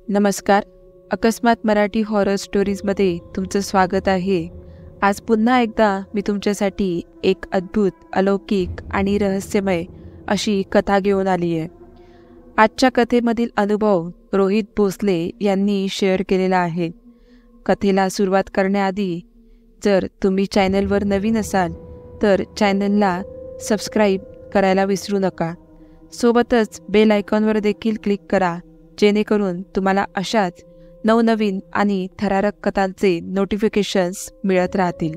नमस्कार. अकस्मात मराठी हॉरर स्टोरीजमध्ये तुमचं स्वागत आहे. आज पुन्हा एकदा मी तुमच्यासाठी एक अद्भुत, अलौकिक आणि रहस्यमय अशी कथा घेऊन आली आहे. आजच्या कथेमधील अनुभव रोहित भोसले यांनी शेअर केलेला आहे. कथेला सुरुवात करण्याआधी जर तुम्ही चॅनलवर नवीन असाल तर चॅनलला सबस्क्राईब करायला विसरू नका. सोबतच बेल आयकॉनवर देखील क्लिक करा, जेणेकरून तुम्हाला अशाच नवनवीन आणि थरारक कथांचे नोटिफिकेशन्स मिळत राहतील.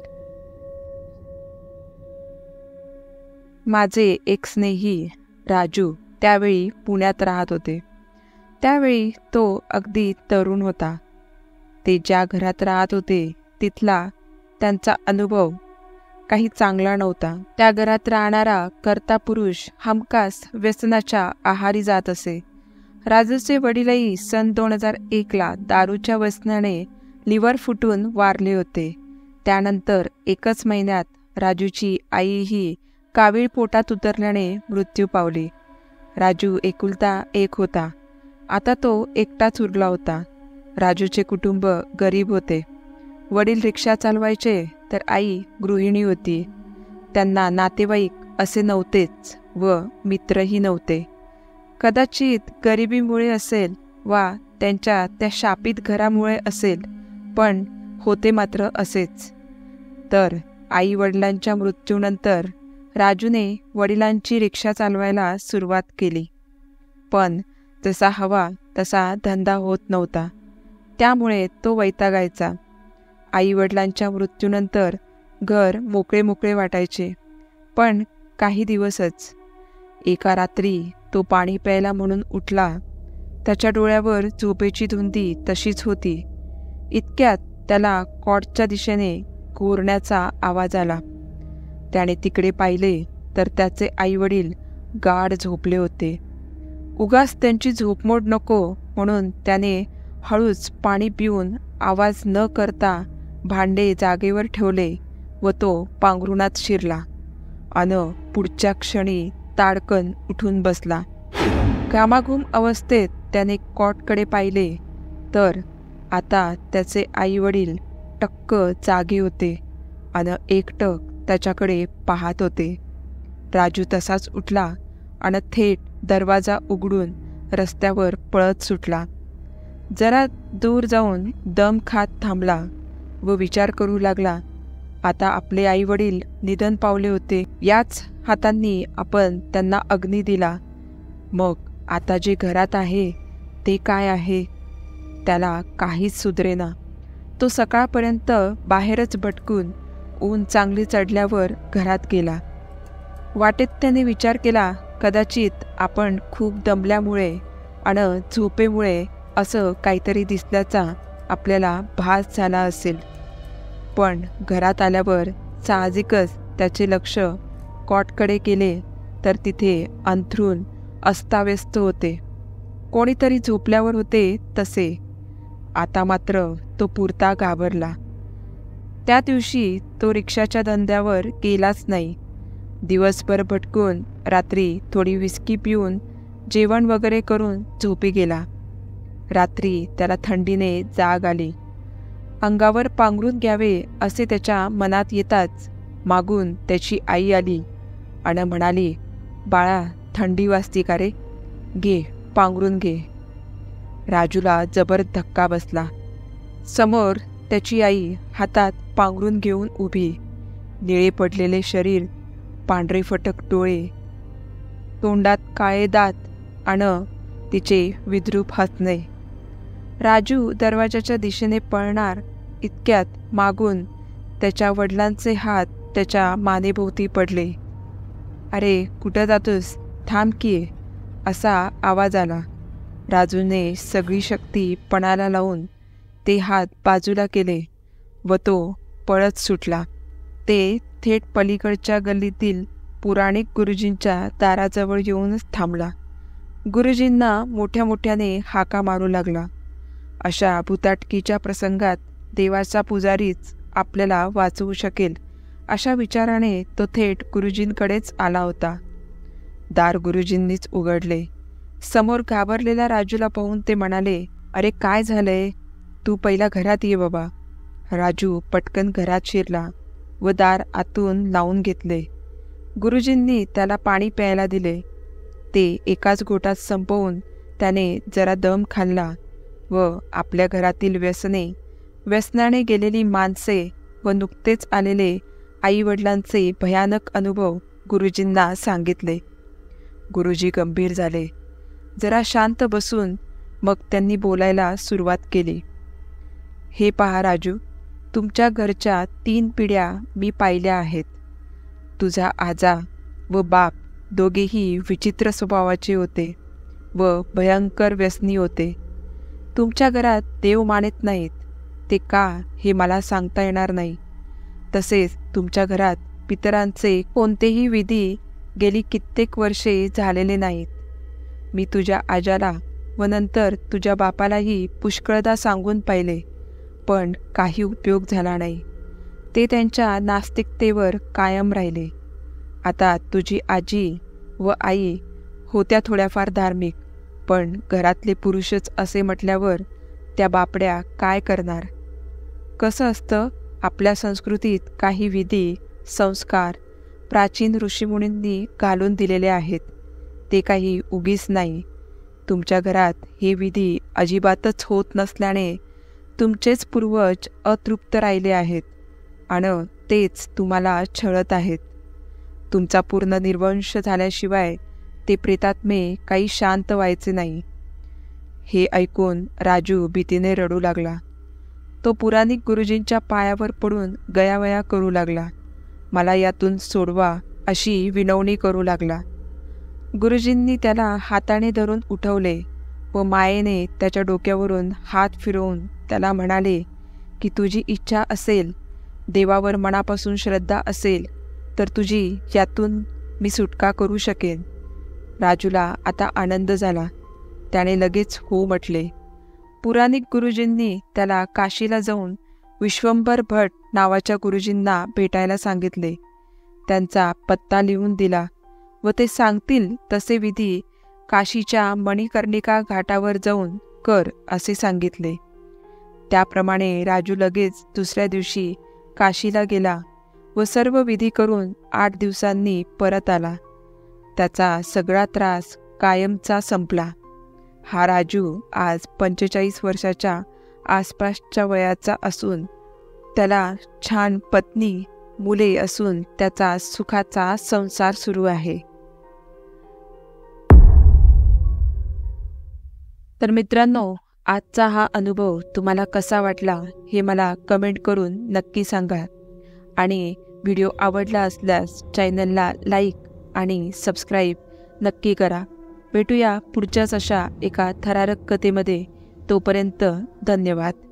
माझे एक स्नेही राजू त्यावेळी पुण्यात राहत होते. त्यावेळी तो अगदी तरुण होता. ते ज्या घरात राहत होते तिथला त्यांचा अनुभव काही चांगला नव्हता. त्या घरात राहणारा कर्ता पुरुष हमखास व्यसनाच्या आहारी जात असे. राजूचे वडीलही सन 2001ला दारूच्या व्यसनाने लिव्हर फुटून वारले होते. त्यानंतर एकच महिन्यात राजूची आईही कावीळ पोटात उतरल्याने मृत्यू पावली. राजू एकुलता एक होता. आता तो एकटाच उरला होता. राजूचे कुटुंब गरीब होते. वडील रिक्षा चालवायचे तर आई गृहिणी होती. त्यांना नातेवाईक असे नव्हतेच व मित्रही नव्हते. कदाचित गरिबीमुळे असेल वा त्यांच्या त्या शापित घरामुळे असेल, पण होते मात्र असेच. तर आई वडिलांच्या मृत्यूनंतर राजूने वडिलांची रिक्षा चालवायला सुरुवात केली. पण जसा हवा तसा धंदा होत नव्हता. त्यामुळे तो वैतागायचा. आई वडिलांच्या मृत्यूनंतर घर मोकळे मोकळे वाटायचे, पण काही दिवसच. एका रात्री तो पाणी प्यायला म्हणून उठला. त्याच्या डोळ्यावर झोपेची धुंदी तशीच होती. इतक्यात त्याला कॉटच्या दिशेने घोरण्याचा आवाज आला. त्याने तिकडे पाहिले तर त्याचे आईवडील गाढ झोपले होते. उगाच त्यांची झोपमोड नको म्हणून त्याने हळूच पाणी पिऊन आवाज न करता भांडे जागेवर ठेवले व तो पांघरुणात शिरला. पुढच्या क्षणी ताडकन उठून बसला. घामाघूम अवस्थेत त्याने कॉटकडे पाहिले तर आता त्याचे आईवडील टक्क जागे होते आणि एकटक त्याच्याकडे पाहत होते. राजू तसाच उठला आणि थेट दरवाजा उघडून रस्त्यावर पळत सुटला. जरा दूर जाऊन दम खात थांबला व विचार करू लागला. आता आपले आईवडील निधन पावले होते. याच हातांनी आपण त्यांना अग्नी दिला. मग आता जे घरात आहे ते काय आहे? त्याला काहीच सुधरेना. तो सकाळपर्यंत बाहेरच भटकून ऊन चांगली चढल्यावर घरात गेला. वाटेत त्याने विचार केला, कदाचित आपण खूप दमल्यामुळे आणि झोपेमुळे असं काहीतरी दिसल्याचा आपल्याला भास झाला असेल. पण घरात आल्यावर साहजिकच त्याचे लक्ष कॉटकडे गेले तर तिथे अंथरूण अस्ताव्यस्त होते. कोणीतरी झोपल्यावर होते तसे. आता मात्र तो पुरता घाबरला. त्या दिवशी तो रिक्षाच्या धंद्यावर गेलाच नाही. दिवसभर भटकून रात्री थोडी विस्की पिऊन जेवण वगैरे करून झोपी गेला. रात्री त्याला थंडीने जाग आली. अंगावर पांघरून घ्यावे असे त्याच्या मनात येताच मागून त्याची आई आली आणि म्हणाली, बाळा थंडी वाजती का रे? घे पांघरून घे. राजूला जबर धक्का बसला. समोर त्याची आई हातात पांघरून घेऊन उभी. निळे पडलेले शरीर, पांढरे फटक डोळे, तोंडात काळे दात आणि तिचे विद्रूप हसणे. राजू दरवाजाच्या दिशेने पळणार इतक्यात मागून त्याच्या वडिलांचे हात त्याच्या मानेभोवती पडले. अरे कुठं जातोस? थांब की, असा आवाज आला. राजूने सगळी शक्ती पणाला लावून ते हात बाजूला केले व तो पळत सुटला. ते थेट पलीकडच्या गल्लीतील पुराणिक गुरुजींच्या दाराजवळ येऊनच थांबला. गुरुजींना मोठ्या मोठ्याने हाका मारू लागला. अशा भुताटकीच्या प्रसंगात देवाचा पुजारीच आपल्याला वाचवू शकेल अशा विचाराने तो थेट गुरुजींकडेच आला होता. दार गुरुजींनीच उघडले. समोर घाबरलेल्या राजूला पाहून ते म्हणाले, "अरे काय झालंय? तू पहिला घरात ये बाबा." राजू पटकन घरात शिरला व दार आतून लावून घेतले. गुरुजींनी त्याला पाणी प्यायला दिले. ते एकाच घोटात संपवून त्याने जरा दम खाल्ला व आपल्या घरातील व्यसनाने गेलेली माणसे व नुकतेच आलेले आईवडिलांचे भयानक अनुभव गुरुजींना सांगितले. गुरुजी गंभीर झाले. जरा शांत बसून मग त्यांनी बोलायला सुरुवात केली. "हे पहा राजू, तुमच्या घरच्या 3 पिढ्या मी पाहिल्या आहेत. तुझा आजा व बाप दोघेही विचित्र स्वभावाचे होते व भयंकर व्यसनी होते. तुमच्या घरात देव मानत नाहीत. ते का हे मला सांगता येणार नाही. तसेच तुमच्या घरात पितरांचे कोणतेही विधी गेली कित्येक वर्षे झालेले नाहीत. मी तुझ्या आजाला व नंतर तुझ्या बापालाही पुष्कळदा सांगून पाहिले, पण काही उपयोग झाला नाही. ते त्यांच्या नास्तिकतेवर कायम राहिले. आता तुझी आजी व आई होत्या थोड्याफार धार्मिक, पण घरातले पुरुषच असे म्हटल्यावर त्या बापड्या काय करणार? कसं असतं, आपल्या संस्कृतीत काही विधी, संस्कार प्राचीन ऋषीमुनींनी घालून दिलेले आहेत. ते काही उगीच नाही. तुमच्या घरात हे विधी अजिबातच होत नसल्याने तुमचेच पूर्वज अतृप्त राहिले आहेत आणि तेच तुम्हाला छळत आहेत. तुमचा पूर्ण निर्वंश झाल्याशिवाय ते प्रेतात्मे काही शांत व्हायचे नाही." हे ऐकून राजू भीतीने रडू लागला. तो पुराणिक गुरुजींच्या पायावर पडून गयावया करू लागला. "मला यातून सोडवा," अशी विनवणी करू लागला. गुरुजींनी त्याला हाताने धरून उठवले व मायेने त्याच्या डोक्यावरून हात फिरवून त्याला म्हणाले की तुझी इच्छा असेल, देवावर मनापासून श्रद्धा असेल तर तुझी यातून मी सुटका करू शकेन. राजूला आता आनंद झाला. त्याने लगेच हो म्हटले. पुराणिक गुरुजींनी त्याला काशीला जाऊन विश्वंभर भट नावाच्या गुरुजींना भेटायला सांगितले. त्यांचा पत्ता लिहून दिला व ते सांगतील तसे विधी काशीच्या मणिकर्णिका घाटावर जाऊन कर असे सांगितले. त्याप्रमाणे राजू लगेच दुसऱ्या दिवशी काशीला गेला व सर्व विधी करून 8 दिवसांनी परत आला. त्याचा सगळा त्रास कायमचा संपला. हा राजू आज 45 वर्षाच्या आसपासच्या वयाचा असून त्याला छान पत्नी, मुले असून त्याचा सुखाचा संसार सुरू आहे. तर मित्रांनो, आजचा हा अनुभव तुम्हाला कसा वाटला हे मला कमेंट करून नक्की सांगा. आणि व्हिडिओ आवडला असल्यास चॅनलला लाईक आणि सबस्क्राईब नक्की करा. भेटूया पुढच्याच अशा एका थरारक कथेमध्ये. तोपर्यंत धन्यवाद.